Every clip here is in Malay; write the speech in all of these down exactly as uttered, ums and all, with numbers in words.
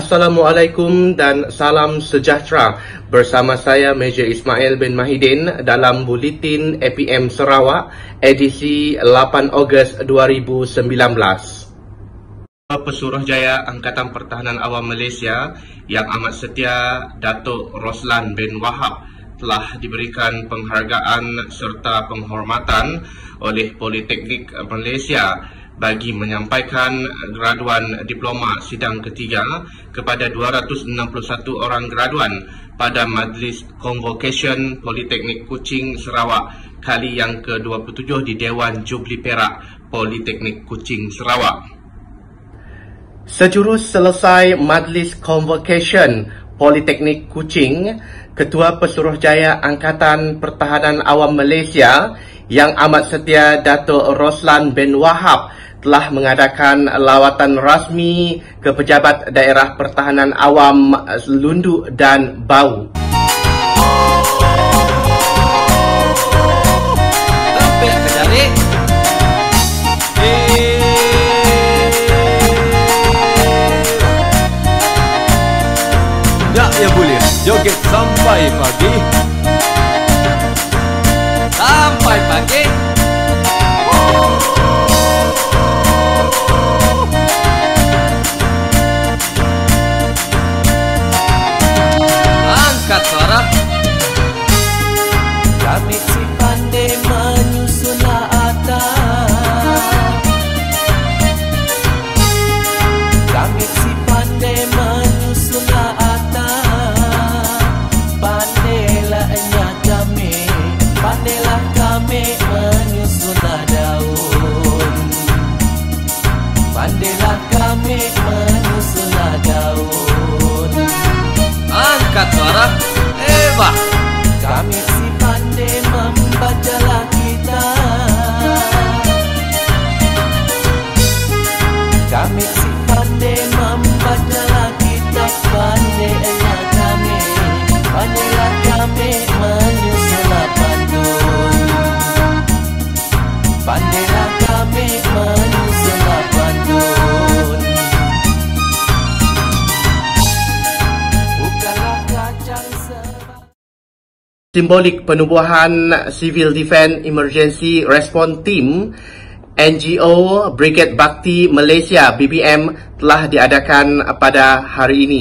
Assalamualaikum dan salam sejahtera. Bersama saya Major Ismail bin Mahidin dalam Buletin A P M Sarawak edisi lapan Ogos dua ribu sembilan belas. Pesuruhjaya Angkatan Pertahanan Awam Malaysia yang amat setia Datuk Roslan bin Wahab telah diberikan penghargaan serta penghormatan oleh Politeknik Malaysia bagi menyampaikan graduan diploma sidang ketiga kepada dua ratus enam puluh satu orang graduan pada Majlis Convocation Politeknik Kuching Sarawak kali yang ke dua puluh tujuh di Dewan Jubli Perak Politeknik Kuching Sarawak. Sejurus selesai Majlis Convocation Politeknik Kuching, Ketua Pesuruhjaya Angkatan Pertahanan Awam Malaysia yang amat setia Datuk Roslan bin Wahab telah mengadakan lawatan rasmi ke Pejabat Daerah Pertahanan Awam Lundu dan Bau. Sampai ke jari. Tak ya boleh joget sampai pagi. Sampai pagi. Angkat suara. Kami si pandai menyusun atas. Kami si pandai menyusun atas. Pandailah kami, pandailah kami menyusun daun. Pandailah kami menyusun daun. Angkat suara. Eva. Kami si pandai membacalah kitab. Kami si pandai membacalah kitab. Pandainya kami, pandailah kami menyusun pantun. Pandailah kami menyusun pantun. Bukanlah kacang sebab. Simbolik penubuhan Civil Defence Emergency Response Team N G O Brigade Bakti Malaysia B B M telah diadakan pada hari ini.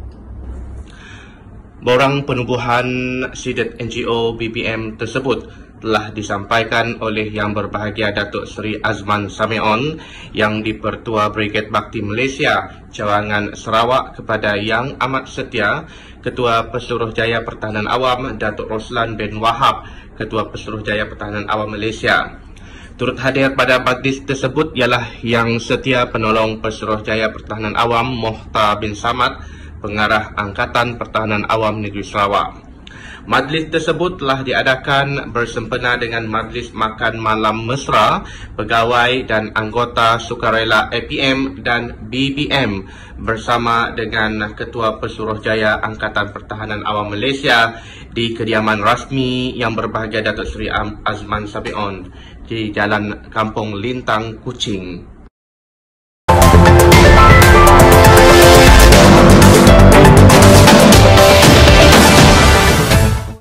Borang penubuhan Sidet N G O B B M tersebut telah disampaikan oleh Yang Berbahagia Datuk Seri Azman Samion yang di-Pertua Brigade Bakti Malaysia Cawangan Sarawak kepada Yang Amat Setia Ketua Pesuruhjaya Pertahanan Awam Datuk Roslan bin Wahab, Ketua Pesuruhjaya Pertahanan Awam Malaysia. Turut hadir pada majlis tersebut ialah Yang Setia Penolong Pesuruhjaya Pertahanan Awam Mohtar bin Samad, Pengarah Angkatan Pertahanan Awam Negeri Sarawak. Majlis tersebut telah diadakan bersempena dengan Majlis Makan Malam Mesra Pegawai dan Anggota Sukarela A P M dan B B M bersama dengan Ketua Pesuruhjaya Angkatan Pertahanan Awam Malaysia di kediaman rasmi Yang Berbahagia Datuk Seri Azman Samion di Jalan Kampung Lintang, Kuching.